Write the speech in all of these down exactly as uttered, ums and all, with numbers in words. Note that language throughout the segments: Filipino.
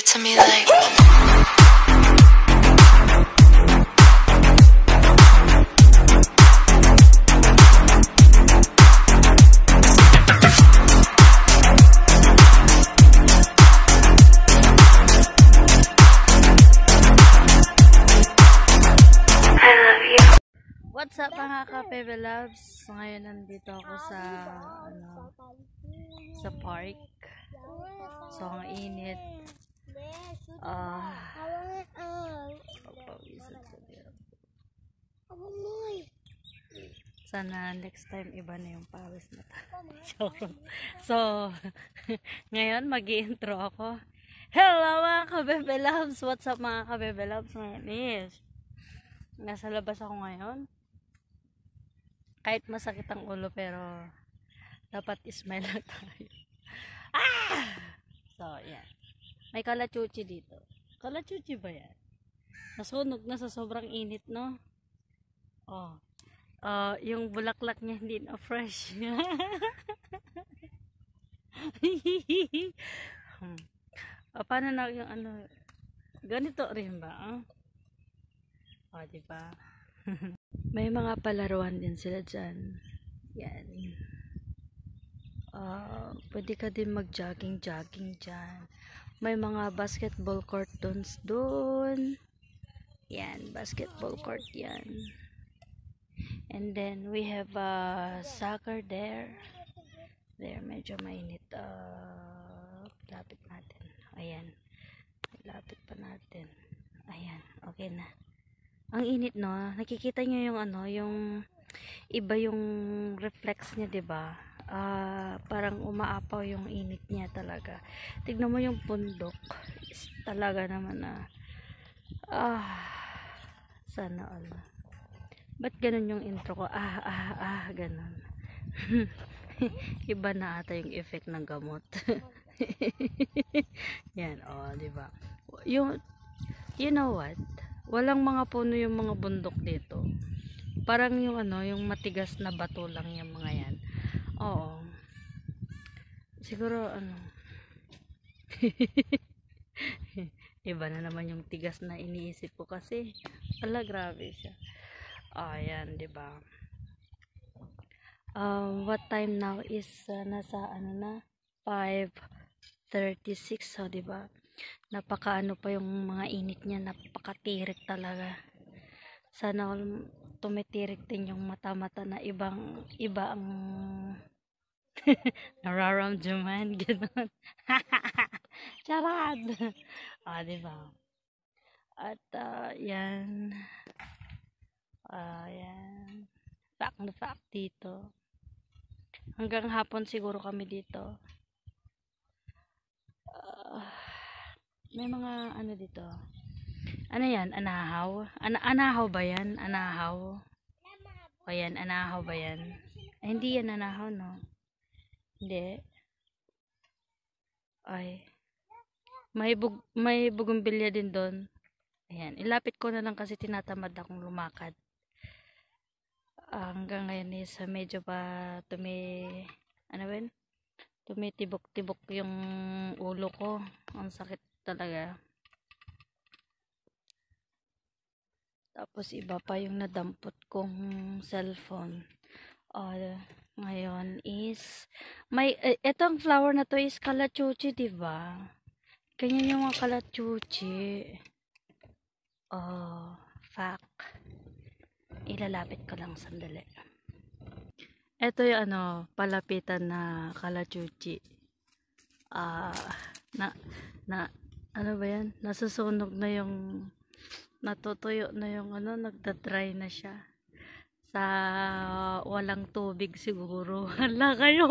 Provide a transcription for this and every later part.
to me like What's up mga ka-Pebe Loves? Ngayon nandito ako sa ano sa park. So ang init. Ah. Sana next time iba na yung pawis na to. So ngayon magi-intro ako. Hello mga ka-Pebe Loves. What's up mga ka-Pebe Loves? Ngayon is nasa labas ako ngayon. Kahit masakit ang ulo pero dapat ismile na tayo. Ah! So, yan. May kalachuchi dito. Kalachuchi ba yan? Nasunog na sa sobrang init, no? Oh. Uh, yung bulaklak niya hindi na fresh. hmm. uh, paano na yung ano? Ganito rin ba? Ah? Oh, diba? May mga palaruan din sila dyan. Yan. Uh, pwede ka din mag-jogging-jogging dyan. May mga basketball court doon. Yan. Basketball court yan. And then, we have a uh, soccer there. There, medyo mainit. Uh, lapit natin. Ayan. Lapit pa natin. Ayan. Okay na. Ang init, no? Nakikita niyo yung ano, yung iba yung reflex niya, 'di ba? Ah, uh, parang umaapaw yung init niya talaga. Tignan mo yung bundok. Is talaga naman na ah, sana all. Ba't ganun yung intro ko? Ah, ah, ah, ganun. Iba na ata yung effect ng gamot. Yan, oh, 'di ba? Yung you know what? Walang mga puno yung mga bundok dito. Parang yung ano, yung matigas na bato lang yung mga yan. Oo. Siguro ano. Iba na naman yung tigas na iniisip ko kasi. Ala, grabe siya. Ah, yan, 'di ba? Um, what time now is uh, nasa ano na five thirty-six, so 'di ba? Napakaano pa yung mga init niya, napakatirik talaga. Sana tumitirik din yung mata-mata na ibang iba ang nararamdaman, gano'n. Charad! Ah, diba? At uh, yan ah, uh, yan fact na fact dito. Hanggang hapon siguro kami dito. Uh, may mga ano dito. Ano yan? Anahaw? Ana anahaw ba yan? Anahaw? O yan, anahaw ba yan? Ay, hindi yan anahaw, no? Hindi. Ay. May, bug may bugumbilya din doon. Ayan. Ilapit ko na lang kasi tinatamad akong lumakad. Uh, hanggang ngayon is medyo pa tumi... Ano ba yun? Tumitibok-tibok yung ulo ko. Ang sakit talaga. Tapos iba pa yung nadampot kong cellphone. Uh, ngayon is may uh, etong flower na to is kalachuchi, diba? Ganyan yung mga kalachuchi. Oh, fact. Ilalapit ko lang sandali. Ito yung ano, palapitan na kalachuchi. Ah, uh, na na ano ba yan? Nasusunog na yung natutuyo na yung ano, nagda-dry na siya. Sa walang tubig siguro. Hala kayo.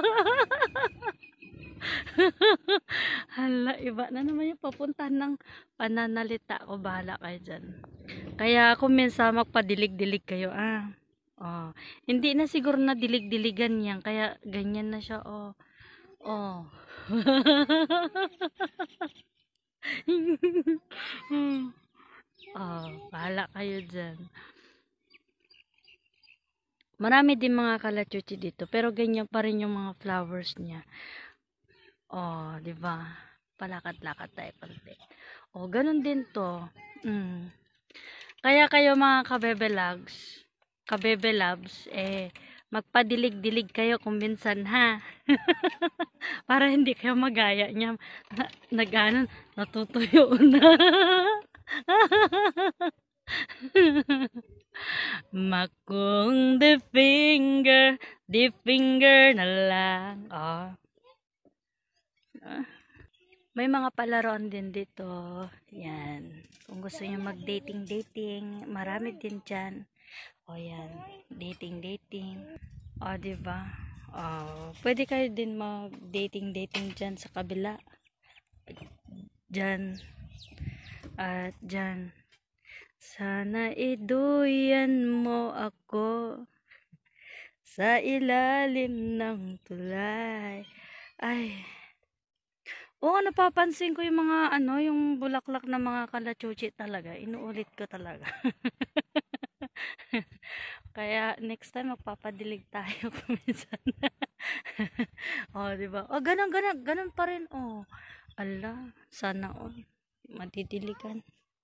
Hala, iba na naman yung papuntahan ng pananalita ko. Bahala kayo dyan. Kaya ako minsan magpadilig-dilig kayo. Ah. Oh, hindi na siguro na dilig-diligan yan, kaya ganyan na siya. Oh. Oh. Oh, bahala kayo dyan. Marami din mga kalachuchi dito, pero ganyan pa rin yung mga flowers niya. Oh, 'di ba? palakad-lakad tayo konti. O, ganun din to. Mm. Kaya kayo mga kabebe loves, kabebe loves, eh, magpadilig-dilig kayo kung minsan ha. Para hindi kayo magaya niya. Na, na ganon, natutuyo na. Makung the finger, the finger na lang. Oh. May mga palaroan din dito. Yan. Kung gusto niyo mag-dating-dating, marami din dyan. O yan. Dating-dating. O, diba? O, pwede kayo din mag-dating-dating dyan sa kabila. Dyan. At dyan. Sana iduyan mo ako sa ilalim ng tulay. Ay. Oo, napapansin ko yung mga ano, yung bulaklak na mga kalachuchi talaga. Inuulit ko talaga. Kaya next time magpapadilig tayo kung minsan. Oh, di ba? Oh, ganun ganun, ganun pa rin. Oh. Ala, sana all matidiligan.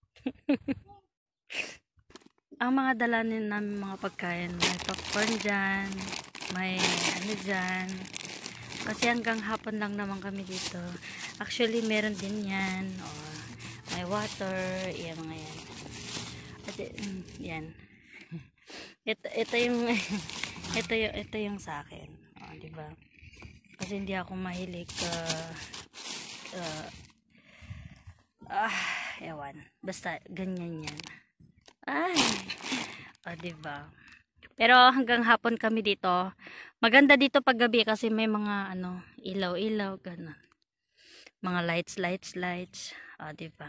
Ang mga dalanin namin mga pagkain, may popcorn dyan, may ano dyan. Kasi hanggang hapon lang naman kami dito. Actually, meron din yan. Oh, may water. Yan, mga yan. At, mm, yan. Ito, ito yung, ito yung, ito yung sa akin. Oh, diba? Kasi hindi ako mahilig, uh, uh, ah, ewan. Basta, ganyan yan. Ay, oh, diba? Pero hanggang hapon kami dito. Maganda dito pag gabi kasi may mga ano, ilaw-ilaw, ganun. Mga lights, lights, lights. O, oh, diba?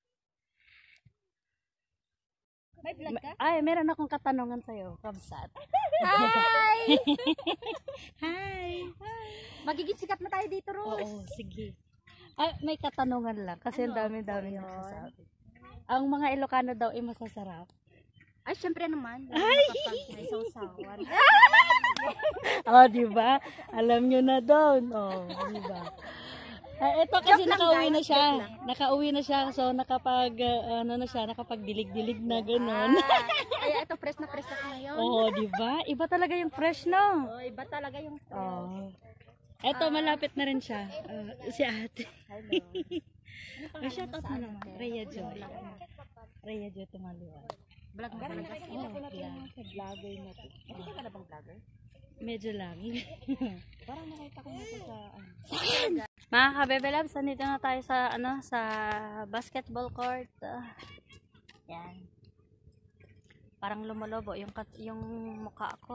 May vlog ka? Ay, meron akong katanungan sa'yo. Kamsat. Hi! Hi! Magiging sikat na tayo dito, Rose. Oo, sige. Ay, may katanungan lang. Kasi ang Ano? dami-dami nagsasabi. Ang mga Ilocano daw ay masasarap. Ay, syempre naman. Ay! May sausawan. Oh, di ba? Alam nyo na doon. Oh, di ba? Eh, ito kasi Joke lang, nakauwi guys. na siya. Joke lang. Nakauwi na siya. So, nakapag, uh, ano na siya, nakapag-dilig-dilig na gano'n. Ah, kaya ito, fresh na fresh ako ngayon. Oo, di ba? Iba talaga yung fresh, no? Oh, iba talaga yung fresh. Oh. Ito, malapit na rin siya. Uh, si ate. Hello. May shout out mo naman. Rhea Joy. Rhea Joy Tumaliwan. Vlog mo talaga. Oh, vlog. Sa vlogger na to. Hindi ka na bang vlogger? Medyo lang. Parang nakita ko na sa ano. Mga kabebe loves, nandito na tayo sa ano sa basketball court. Uh, yan. Parang lumolobo yung kat yung mukha ko.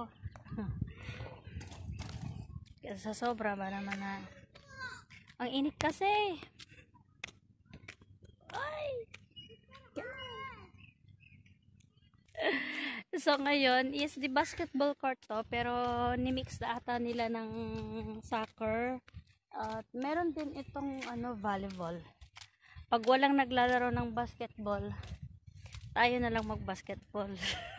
Kasi sa sobra ba naman na ang init kasi. Ay. So ngayon is the basketball court to, pero ni-mix na ata nila ng soccer. At meron din itong ano volleyball. Pag walang naglalaro ng basketball, tayo na lang mag-basketball.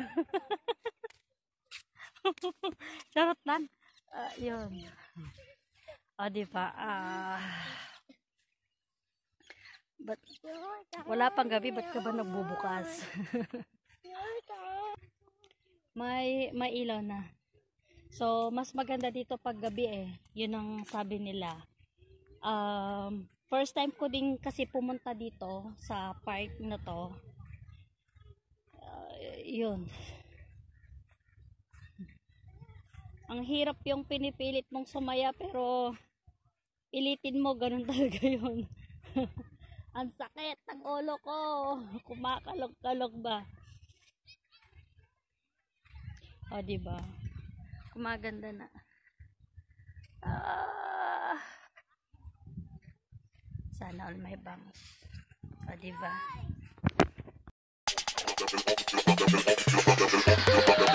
Charot lang. Uh, yun. O, oh, diba? Ah. But, wala pang gabi, ba't ka ba nagbubukas? may, may ilaw na. So, mas maganda dito pag gabi eh. Yun ang sabi nila. Um, first time ko din kasi pumunta dito sa park na to. Uh, yun. Ang hirap yung pinipilit mong sumaya pero pilitin mo, ganun talaga yun. Ang sakit ng ulo ko. Kumakalog-kalog ba? O, diba? Kumaganda na. Ah. Sana all may bangs. O, diba?